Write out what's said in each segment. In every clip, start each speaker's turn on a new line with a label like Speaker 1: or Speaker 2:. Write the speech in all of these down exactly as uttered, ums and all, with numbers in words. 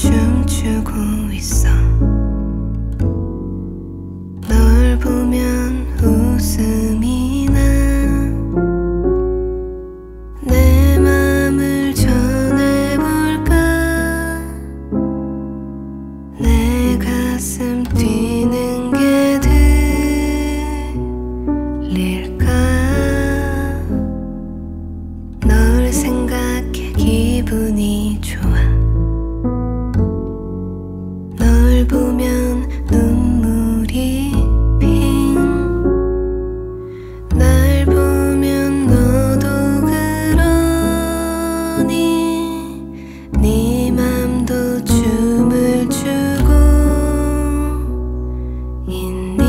Speaker 1: 춤추고 있어. 널 보면 웃음이 나. 내 맘을 전해볼까. 내 가슴 뛰는 게 들릴까. 널 생각해 기분이 좋아. 널 보면 눈물이 핑. 날 보면 너도 그러니. 네 맘도 춤을 추고 있니.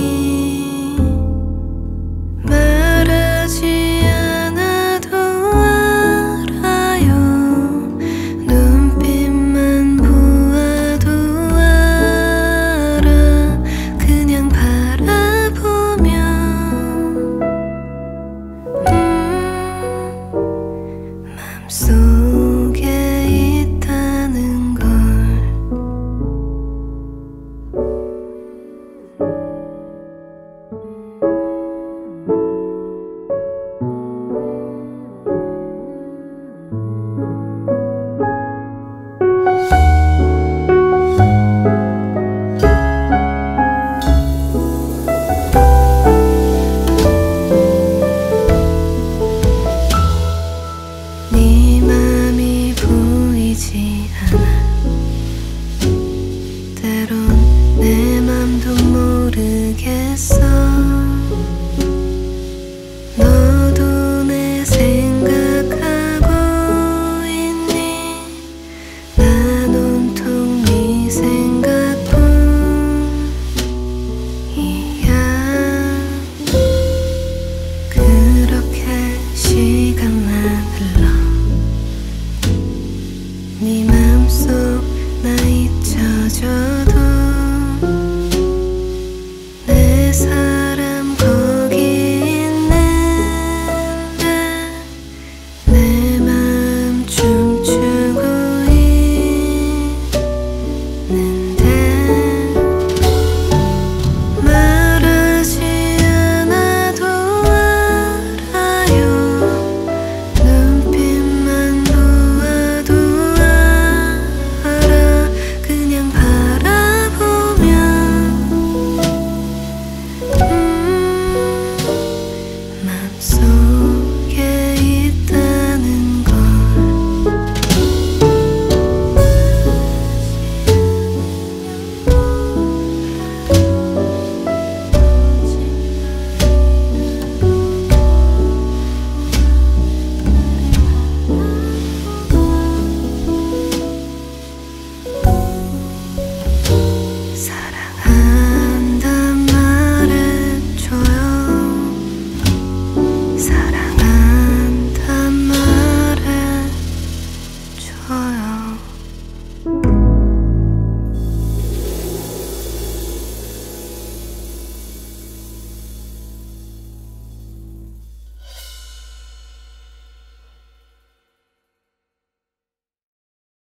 Speaker 1: 말하지 않아도 알아요. 눈빛만 보아도 알아. 그냥 바라보면 음, 맘속에 있다는 걸. 네 맘이 보이지 않아. 때론 내 맘도 모르겠어. 너도 내 생각하고 있니. 난 온통 네 생각뿐이야. 그렇게 시간만 흘러. 네 맘속 나 잊혀져